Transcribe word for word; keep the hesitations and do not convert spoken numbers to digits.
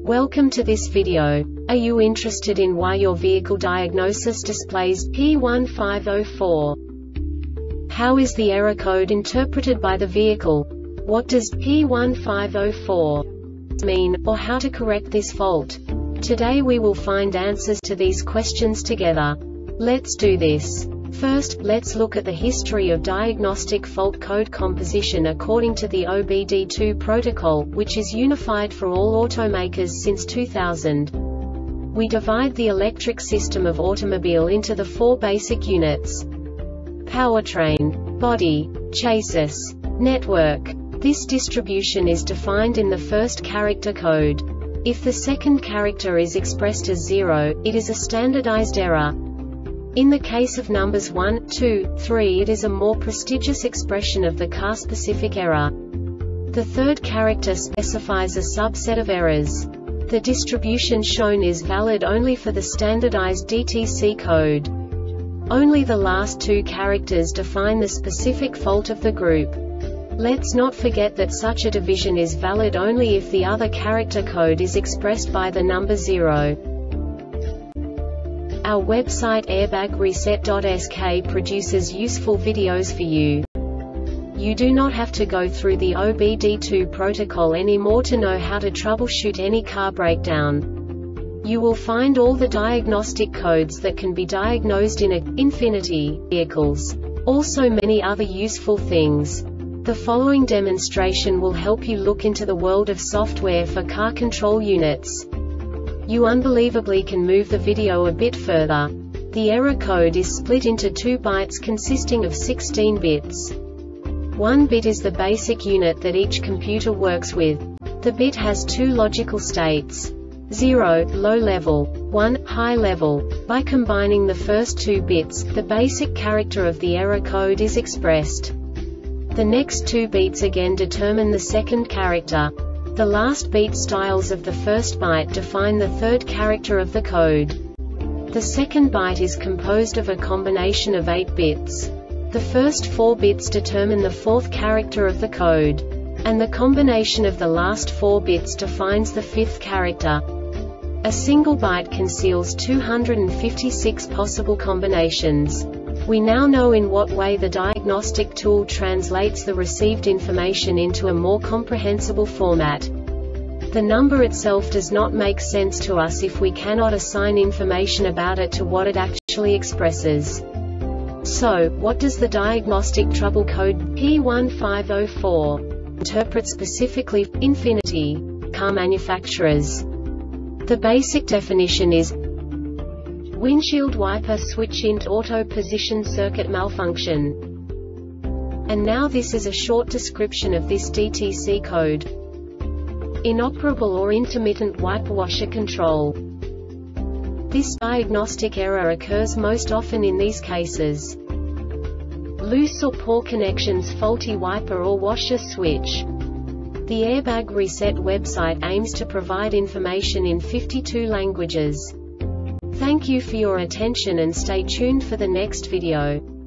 Welcome to this video. Are you interested in why your vehicle diagnosis displays P one five zero four? How is the error code interpreted by the vehicle? What does P one five zero four mean, or how to correct this fault? Today we will find answers to these questions together. Let's do this. First, let's look at the history of diagnostic fault code composition according to the O B D two protocol, which is unified for all automakers since two thousand. We divide the electric system of automobile into the four basic units: powertrain, body, chassis, network. This distribution is defined in the first character code. If the second character is expressed as zero, it is a standardized error. In the case of numbers one, two, three, it is a more prestigious expression of the car-specific error. The third character specifies a subset of errors. The distribution shown is valid only for the standardized D T C code. Only the last two characters define the specific fault of the group. Let's not forget that such a division is valid only if the other character code is expressed by the number zero. Our website airbag reset dot S K produces useful videos for you. You do not have to go through the O B D two protocol anymore to know how to troubleshoot any car breakdown. You will find all the diagnostic codes that can be diagnosed in a Infiniti vehicles. Also many other useful things. The following demonstration will help you look into the world of software for car control units. You unbelievably can move the video a bit further. The error code is split into two bytes consisting of sixteen bits. One bit is the basic unit that each computer works with. The bit has two logical states: zero, low level, one, high level. By combining the first two bits, the basic character of the error code is expressed. The next two bits again determine the second character. The last beat styles of the first byte define the third character of the code. The second byte is composed of a combination of eight bits. The first four bits determine the fourth character of the code. And the combination of the last four bits defines the fifth character. A single byte conceals two hundred fifty-six possible combinations. We now know in what way the diagnostic tool translates the received information into a more comprehensible format. The number itself does not make sense to us if we cannot assign information about it to what it actually expresses. So, what does the diagnostic trouble code P one five zero four interpret specifically for Infiniti car manufacturers? The basic definition is windshield wiper switch int auto position circuit malfunction. And now this is a short description of this D T C code. Inoperable or intermittent wiper washer control. This diagnostic error occurs most often in these cases: loose or poor connections, faulty wiper or washer switch. The Airbag Reset website aims to provide information in fifty-two languages. Thank you for your attention and stay tuned for the next video.